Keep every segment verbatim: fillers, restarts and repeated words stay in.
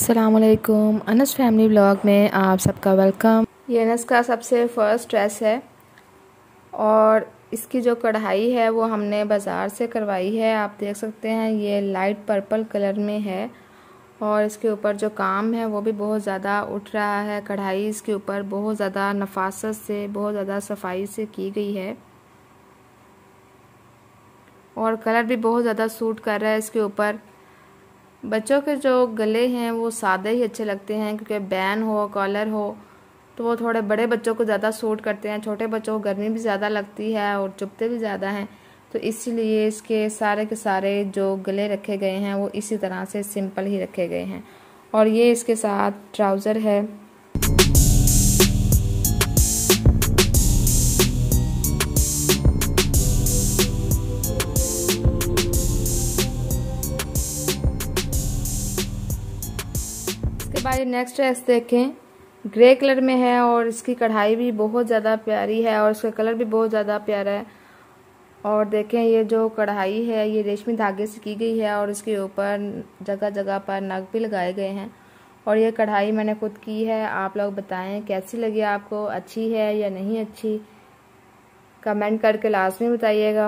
अस्सलामुअलैकुम, Anas family blog में आप सबका वेलकम। ये अनस का सबसे फर्स्ट ड्रेस है और इसकी जो कढ़ाई है वो हमने बाज़ार से करवाई है। आप देख सकते हैं ये लाइट पर्पल कलर में है और इसके ऊपर जो काम है वो भी बहुत ज़्यादा उठ रहा है। कढ़ाई इसके ऊपर बहुत ज़्यादा नफासत से, बहुत ज़्यादा सफाई से की गई है और कलर भी बहुत ज़्यादा सूट कर रहा है इसके ऊपर। बच्चों के जो गले हैं वो सादे ही अच्छे लगते हैं क्योंकि बैन हो, कॉलर हो तो वो थोड़े बड़े बच्चों को ज़्यादा सूट करते हैं। छोटे बच्चों को गर्मी भी ज़्यादा लगती है और चुभते भी ज़्यादा हैं, तो इसीलिए इसके सारे के सारे जो गले रखे गए हैं वो इसी तरह से सिंपल ही रखे गए हैं। और ये इसके साथ ट्राउज़र है। भाई नेक्स्ट ड्रेस देखें, ग्रे कलर में है और इसकी कढ़ाई भी बहुत ज़्यादा प्यारी है और इसका कलर भी बहुत ज़्यादा प्यारा है। और देखें ये जो कढ़ाई है ये रेशमी धागे से की गई है और इसके ऊपर जगह जगह पर नग भी लगाए गए हैं। और ये कढ़ाई मैंने खुद की है। आप लोग बताएं कैसी लगी आपको, अच्छी है या नहीं अच्छी, कमेंट करके लाजमी बताइएगा।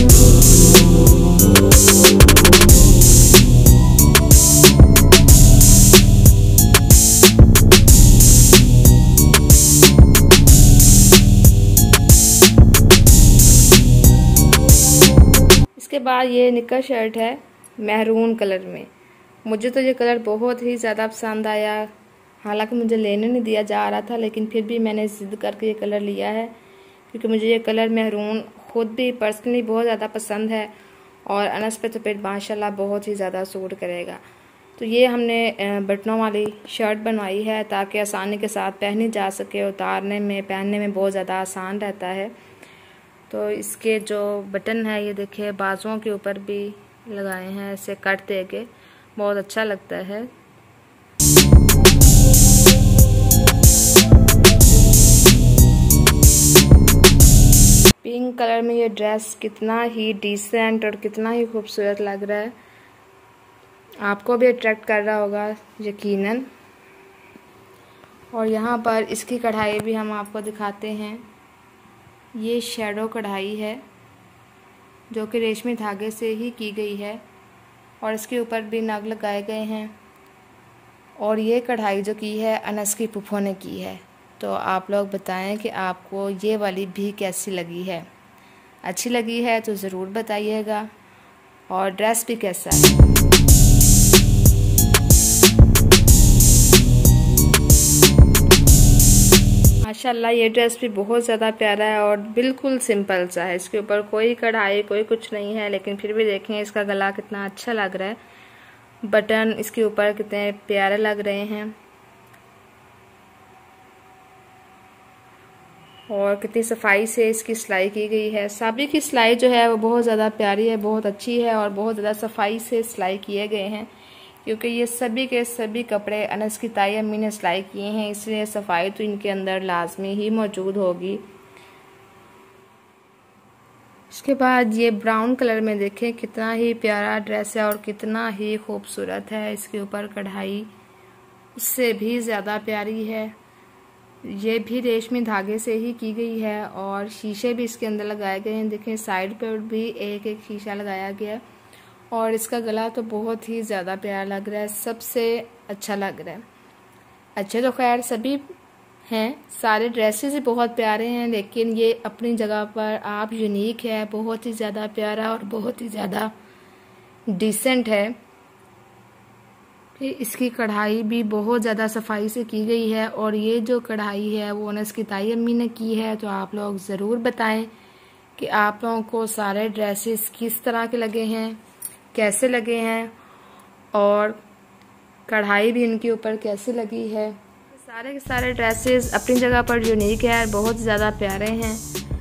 इसके बाद ये निक्कर शर्ट है महरून कलर में। मुझे तो ये कलर बहुत ही ज़्यादा पसंद आया, हालांकि मुझे लेने नहीं दिया जा रहा था लेकिन फिर भी मैंने ज़िद करके ये कलर लिया है क्योंकि मुझे ये कलर महरून खुद भी पर्सनली बहुत ज़्यादा पसंद है और अनस पे तो फिर माशाल्लाह बहुत ही ज़्यादा सूट करेगा। तो ये हमने बटनों वाली शर्ट बनवाई है ताकि आसानी के साथ पहनी जा सके, उतारने में पहनने में बहुत ज़्यादा आसान रहता है। तो इसके जो बटन है ये देखिए बाजुओं के ऊपर भी लगाए हैं, ऐसे कट दे के बहुत अच्छा लगता है। पिंक कलर में ये ड्रेस कितना ही डिसेंट और कितना ही खूबसूरत लग रहा है, आपको भी अट्रैक्ट कर रहा होगा यकीनन। और यहाँ पर इसकी कढ़ाई भी हम आपको दिखाते हैं। ये शैडो कढ़ाई है जो कि रेशमी धागे से ही की गई है और इसके ऊपर भी नग लगाए गए हैं। और ये कढ़ाई जो की है अनस की फूफो ने की है। तो आप लोग बताएं कि आपको ये वाली भी कैसी लगी है, अच्छी लगी है तो ज़रूर बताइएगा। और ड्रेस भी कैसा है। माशाल्लाह ये ड्रेस भी बहुत ज़्यादा प्यारा है और बिल्कुल सिंपल सा है। इसके ऊपर कोई कढ़ाई कोई कुछ नहीं है लेकिन फिर भी देखें इसका गला कितना अच्छा लग रहा है, बटन इसके ऊपर कितने प्यारे लग रहे हैं और कितनी सफाई से इसकी सिलाई की गई है। साबी की सिलाई जो है वो बहुत ज़्यादा प्यारी है, बहुत अच्छी है और बहुत ज़्यादा सफाई से सिलाई किए गए हैं क्योंकि ये सभी के सभी कपड़े अनस की ताई अम्मी ने सिलाई किए हैं, इसलिए सफाई तो इनके अंदर लाजमी ही मौजूद होगी। इसके बाद ये ब्राउन कलर में देखें कितना ही प्यारा ड्रेस है और कितना ही खूबसूरत है। इसके ऊपर कढ़ाई उससे भी ज़्यादा प्यारी है। ये भी रेशमी धागे से ही की गई है और शीशे भी इसके अंदर लगाए गए हैं। देखें साइड पर भी एक एक शीशा लगाया गया है और इसका गला तो बहुत ही ज़्यादा प्यारा लग रहा है, सबसे अच्छा लग रहा है। अच्छे तो खैर सभी हैं, सारे ड्रेसेस ही बहुत प्यारे हैं लेकिन ये अपनी जगह पर आप यूनिक है, बहुत ही ज़्यादा प्यारा और बहुत ही ज़्यादा डिसेंट है। इसकी कढ़ाई भी बहुत ज़्यादा सफाई से की गई है और ये जो कढ़ाई है वो अनस की ताई अम्मी ने की है। तो आप लोग ज़रूर बताएं कि आप लोगों को सारे ड्रेसेस किस तरह के लगे हैं, कैसे लगे हैं और कढ़ाई भी इनके ऊपर कैसी लगी है। सारे के सारे ड्रेसेस अपनी जगह पर यूनिक है, बहुत ज़्यादा प्यारे हैं।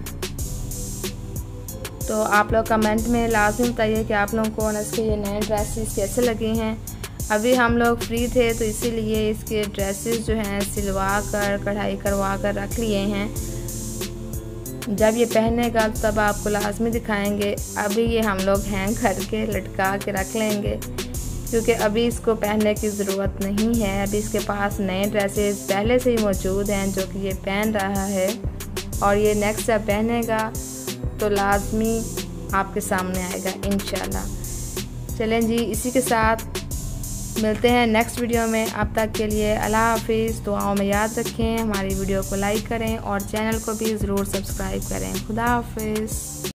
तो आप लोग कमेंट में लाजमी बताइए कि आप लोगों को अनस के ये नए ड्रेसेस कैसे लगे हैं। अभी हम लोग फ्री थे तो इसीलिए इसके ड्रेसेस जो हैं सिलवा कर कढ़ाई करवा कर रख लिए हैं। जब ये पहनेगा तब आपको लाजमी दिखाएंगे। अभी ये हम लोग हैंग करके लटका के रख लेंगे क्योंकि अभी इसको पहनने की ज़रूरत नहीं है। अभी इसके पास नए ड्रेसेस पहले से ही मौजूद हैं जो कि ये पहन रहा है, और ये नेक्स्ट जब पहनेगा तो लाजमी आपके सामने आएगा इंशाल्लाह। चलें जी, इसी के साथ मिलते हैं नेक्स्ट वीडियो में। अब तक के लिए अल्लाह हाफिज़। दुआओं में याद रखें, हमारी वीडियो को लाइक करें और चैनल को भी ज़रूर सब्सक्राइब करें। खुदा हाफिज़।